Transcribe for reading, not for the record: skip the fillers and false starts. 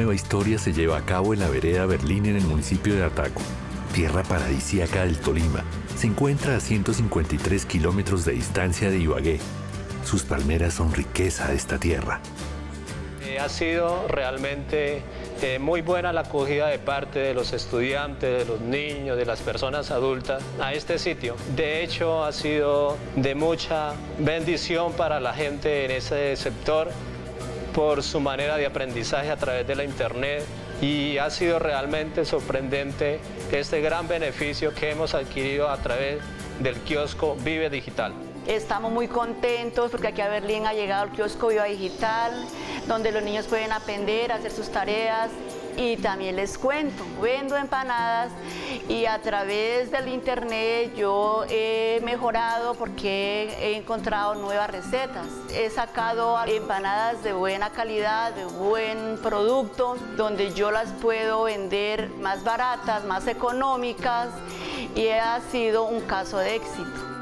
nueva historia se lleva a cabo en la vereda Berlín en el municipio de Ataco, tierra paradisíaca del Tolima. Se encuentra a 153 kilómetros de distancia de Ibagué. Sus palmeras son riqueza de esta tierra. Ha sido realmente muy buena la acogida de parte de los estudiantes, de los niños, de las personas adultas a este sitio. De hecho, ha sido de mucha bendición para la gente en ese sector por su manera de aprendizaje a través de la internet, y ha sido realmente sorprendente este gran beneficio que hemos adquirido a través del kiosco Vive Digital. Estamos muy contentos porque aquí a Berlín ha llegado el kiosco Viva Digital, donde los niños pueden aprender a hacer sus tareas. Y también les cuento, vendo empanadas y a través del internet yo he mejorado porque he encontrado nuevas recetas. He sacado empanadas de buena calidad, de buen producto, donde yo las puedo vender más baratas, más económicas, y ha sido un caso de éxito.